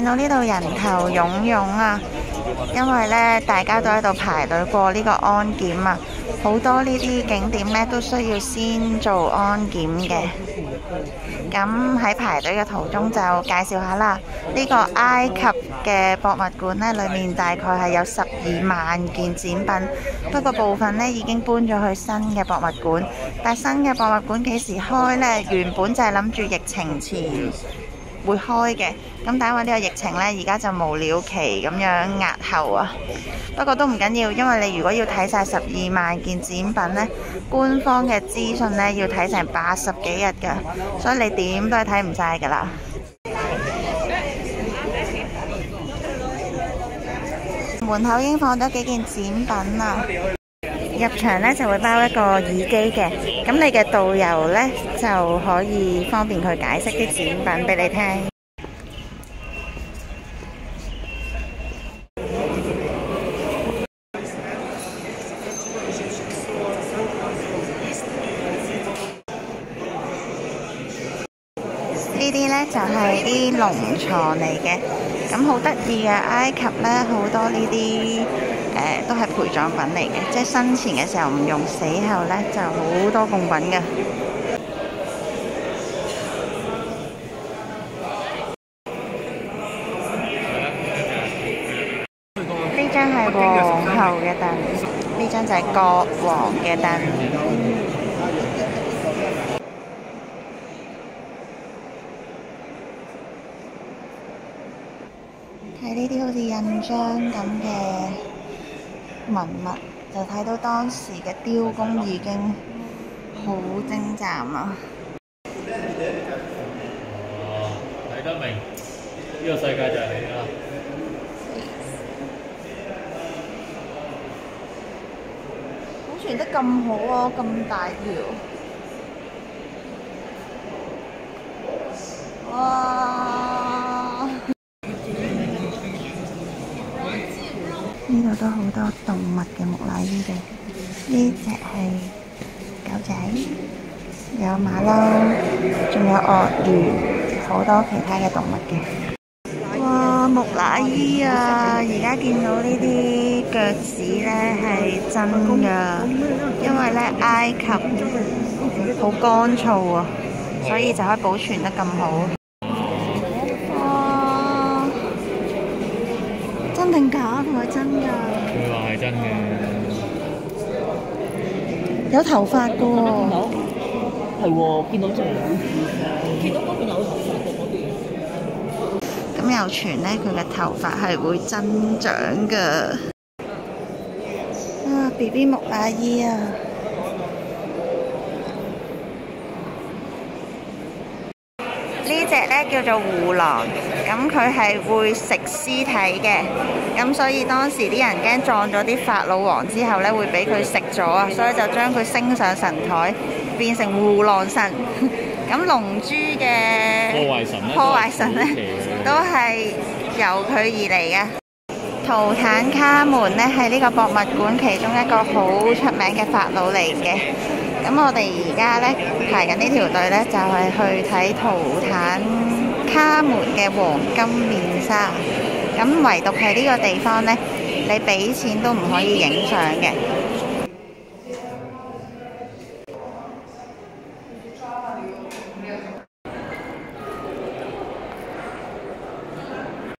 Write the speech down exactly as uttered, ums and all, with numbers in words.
到呢度人頭湧湧啊，因為呢大家都喺度排隊過呢個安檢啊，好多呢啲景點呢都需要先做安檢嘅。咁喺排隊嘅途中就介紹下啦，呢個埃及嘅博物館呢，裏面大概係有十二萬件展品，不過部分呢已經搬咗去新嘅博物館。但新嘅博物館幾時開呢？原本就係諗住疫情前會開嘅，咁但因為呢個疫情呢，而家就無了期咁樣押後啊。不過都唔緊要，因為你如果要睇晒十二萬件展品呢，官方嘅資訊呢要睇成八十幾日㗎，所以你點都係睇唔晒㗎啦。門口已經放咗幾件展品啦。入場呢就會包一個耳機嘅，咁你嘅導遊呢就可以方便佢解釋啲展品俾你聽。呢啲呢就係啲龍床嚟嘅，咁好得意嘅。埃及呢好多呢啲誒都係陪葬品嚟嘅，即係生前嘅時候唔用，死後呢就好多貢品嘅。呢張係皇后嘅凳，呢張就係國王嘅凳。睇呢啲好似印章咁嘅文物，就睇到當時嘅雕工已經好精湛啦。 哦，睇得明，呢個世界就係你啦。 保存得咁好啊，咁大條。哇！呢度都好多動物嘅木乃伊嘅，呢隻係狗仔，有馬騮，仲有鱷魚，好多其他嘅動物嘅。哇！木乃伊啊，而家見到呢啲腳趾呢係真㗎，因為呢埃及好乾燥啊，所以就可以保存得咁好。真定假？佢係真㗎。 佢話係真嘅。 有頭髮㗎喎。 係喎，見到就見到嗰邊有頭髮嘅嗰邊。 咁又傳呢，佢嘅頭髮係會增長㗎。啊 ，B B 木乃伊啊！呢隻呢叫做胡狼，咁佢係會食屍體嘅，咁所以當時啲人驚撞咗啲法老王之後呢，會俾佢食咗啊，所以就將佢升上神台，變成胡狼神。咁龍珠嘅破壞神咧， 破壞神呢都係由佢而嚟嘅。圖坦卡門呢係呢個博物館其中一個好出名嘅法老嚟嘅。咁我哋而家呢排緊呢條隊呢，就係去睇圖坦卡門嘅黃金面紗。咁唯獨係呢個地方呢，你俾錢都唔可以影相嘅。